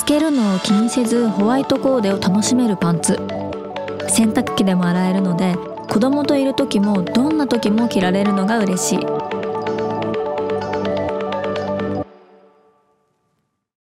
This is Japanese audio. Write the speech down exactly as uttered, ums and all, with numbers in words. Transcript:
透けるのを気にせずホワイトコーデを楽しめるパンツ。洗濯機でも洗えるので子供といる時もどんな時も着られるのが嬉しい。